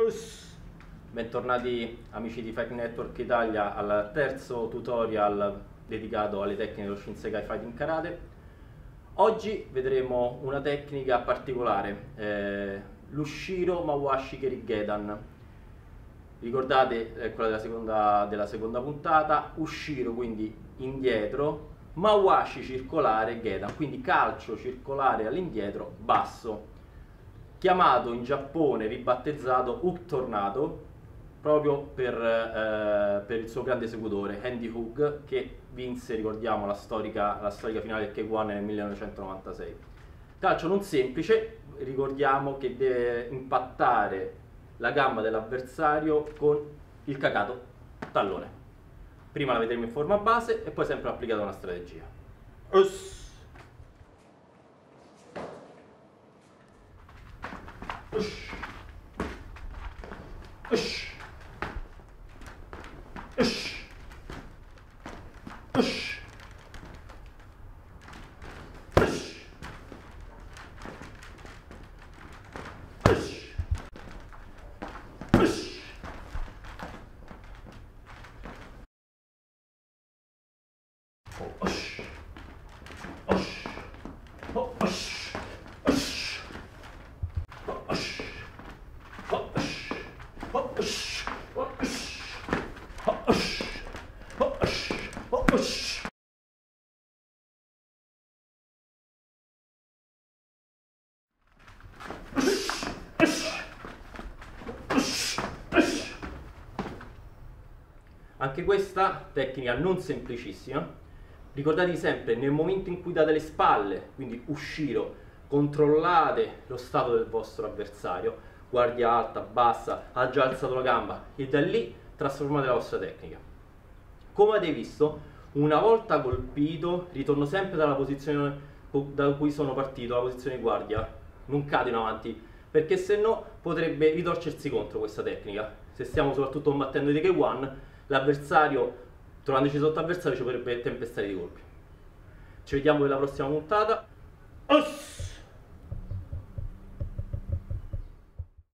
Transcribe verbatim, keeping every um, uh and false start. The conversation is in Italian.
Uss. Bentornati amici di Fighting Network Italia al terzo tutorial dedicato alle tecniche dello Shinsekai Fighting Karate. Oggi vedremo una tecnica particolare, eh, l'Ushiro Mawashi Kerigedan. Ricordate eh, quella della seconda, della seconda puntata, Ushiro quindi indietro, Mawashi circolare Gedan, quindi calcio circolare all'indietro basso, chiamato in Giappone, ribattezzato Hook Tornado, proprio per, eh, per il suo grande esecutore Andy Hook, che vinse, ricordiamo, la storica, la storica finale del K uno nel millenovecentonovantasei. Calcio non semplice, ricordiamo che deve impattare la gamba dell'avversario con il cacato tallone. Prima la vedremo in forma base e poi sempre applicata una strategia. Uss. Ush. Ush. Ush. Ush. Ush. Ush. Ush. Oh, ush. Ush. Oh, ush. Ush. Oh, ush. Oh, ush. Oh, ush. Oh, ush. Oh, ush. Oh, ush. Oh, ush. Anche questa tecnica non semplicissima. Ricordatevi sempre, nel momento in cui date le spalle, quindi Ushiro, controllate lo stato del vostro avversario, guardia alta, bassa, ha già alzato la gamba, e da lì trasformate la vostra tecnica. Come avete visto, una volta colpito ritorno sempre dalla posizione da cui sono partito, la posizione di guardia, non cado in avanti, perché se no potrebbe ritorcersi contro questa tecnica. Se stiamo soprattutto combattendo di K uno, l'avversario, trovandoci sotto avversario, ci potrebbe tempestare di colpi. Ci vediamo nella prossima puntata. Oss!